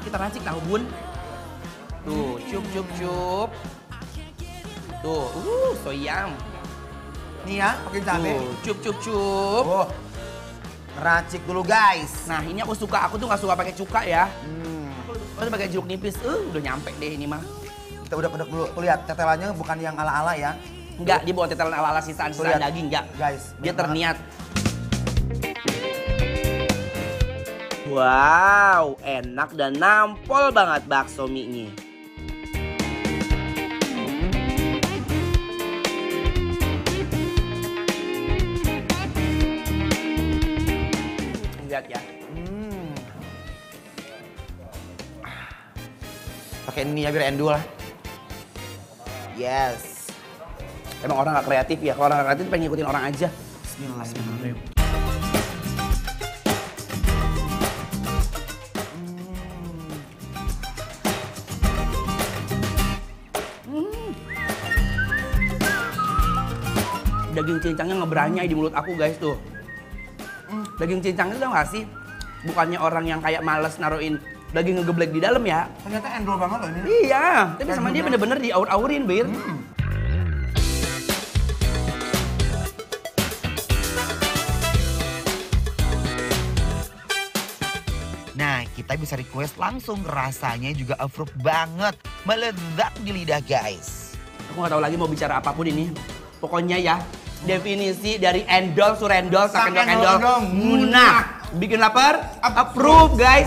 kita racik tahu bun. Tuh, cup. Tuh, so yum. Nih ya, pakai cabai. Tuh, cup. Oh, racik dulu guys. Nah, ini aku tuh nggak suka pakai cuka ya. Aku tuh pakai jeruk nipis. Udah nyampe deh ini mah. Kita udah dulu. Tuh lihat, tetelannya bukan yang ala-ala ya. Enggak, dia bawa tetelan ala-ala sisaan daging, enggak. Guys, dia terniat. Wow, enak dan nampol banget bakso mie-nya. Lihat ya. Pakai ini ya biar endul lah. Yes. Emang orang gak kreatif ya, kalau orang gak kreatif pengen ngikutin orang aja. Bismillahirrahmanirrahim. Daging cincangnya ngeberanyai di mulut aku guys tuh. Daging cincangnya tau gak sih? Bukannya orang yang kayak males naruhin daging ngegeblek di dalam ya. Ternyata endul banget loh ini. Iya, tapi sama dia bener-bener diaur-aurin, Bir. Nah, kita bisa request langsung, rasanya juga approve banget. Meledak di lidah guys. Aku gak tahu lagi mau bicara apapun ini. Pokoknya ya, definisi dari endol, surendol, sakendol, munah. Bikin lapar, approve guys.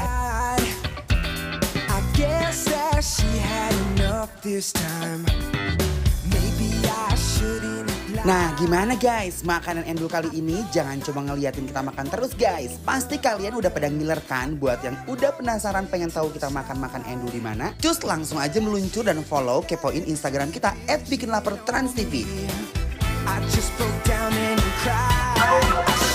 Nah gimana guys, makanan endul kali ini jangan cuma ngeliatin kita makan terus guys. Pasti kalian udah pada ngiler kan. Buat yang udah penasaran pengen tahu kita makan endul di mana, cus langsung aja meluncur dan follow, kepoin Instagram kita @bikinlapertransTV. I just broke down and cried.